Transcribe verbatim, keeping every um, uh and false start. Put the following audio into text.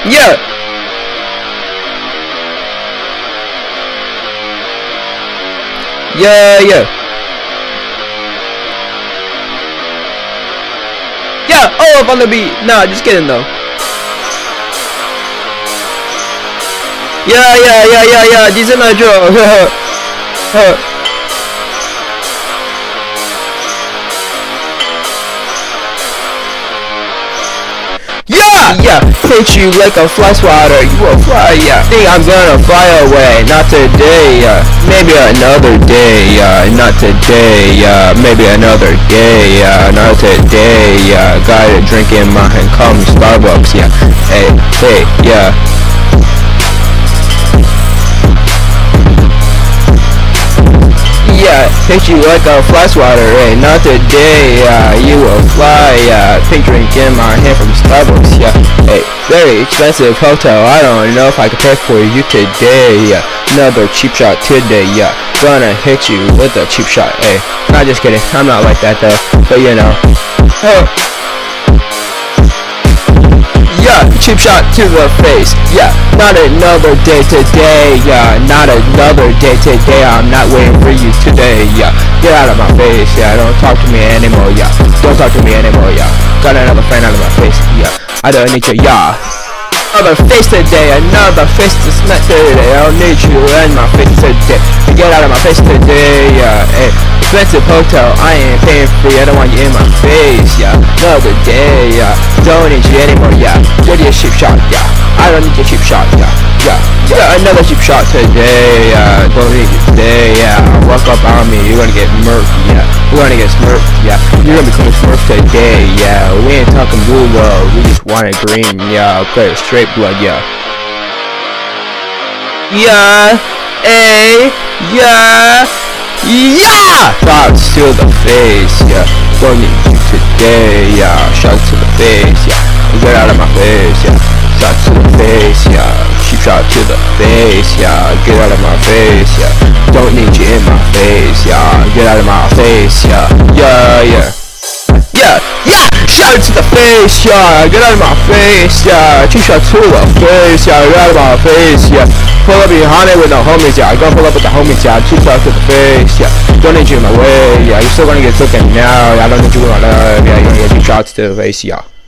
Yeah. Yeah, yeah. Yeah, all up on the beat. Nah, just kidding though. Yeah, yeah, yeah, yeah, yeah. Decent nitro. Yeah, yeah, hit you like a fly swatter, you will fly, yeah. Think I'm gonna fly away, not today, yeah. Maybe another day, yeah. Not today, yeah. Maybe another day, yeah. Not today, yeah. Got a drink in my hand, call me Starbucks, yeah. Hey, hey, yeah. Yeah, hit you like a fly swatter, hey, not today, yeah, you will fly, yeah, pink drink in my hand from Starbucks, yeah, hey, very expensive hotel, I don't know if I can pay for you today, yeah, another cheap shot today, yeah, gonna hit you with a cheap shot, hey, not just kidding, I'm not like that though, but you know, oh. Yeah, cheap shot to the face. Yeah, not another day today. Yeah, not another day today. I'm not waiting for you today. Yeah, get out of my face. Yeah, don't talk to me anymore. Yeah, don't talk to me anymore. Yeah, got another friend out of my face. Yeah, I don't need you. Yeah, another face today. Another face to smack today. I don't need you in my face today. Get out of my face today. Yeah, hey, expensive hotel. I ain't paying free. I don't want you in my face. Yeah, another day. Yeah, don't need you anymore. Yeah. Get your cheap shot, yeah. I don't need your cheap shot, yeah. Yeah, yeah, another cheap shot today, yeah. Don't need you today, yeah. Walk up on me, you're gonna get murked, yeah. You're gonna get smurfed, yeah. You're gonna become a smurf today, yeah. We ain't talking blue world, we just want it green, yeah. Play straight blood, yeah. Yeah, a, yeah, yeah. Shots to the face, yeah. Don't need you today, yeah. Shots to the face, yeah. Get out of my face, yeah. Shot to the face, yeah. Cheap shot to the face, yeah. Get out of my face, yeah. Don't need you in my face, yeah. Get out of my face, yeah. Yeah, yeah. Yeah, yeah. Shot to the face, yeah. Get out of my face, yeah. Cheap shot to the face, yeah. Get out of my face, yeah. Pull up behind it with no homies, yeah. Go pull up with the homies, yeah. Cheap shot to the face, yeah. Don't need you in my way, yeah. You're still gonna get taken now, yeah. I don't need you in my love, yeah. You're gonna get cheap shots to the face, yeah.